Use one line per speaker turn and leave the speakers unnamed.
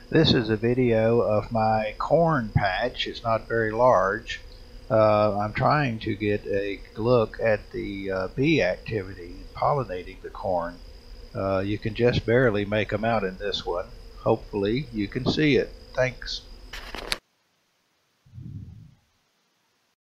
This is a video of my corn patch. It's not very large. I'm trying to get a look at the bee activity in pollinating the corn. You can just barely make them out in this one. Hopefully you can see it. Thanks.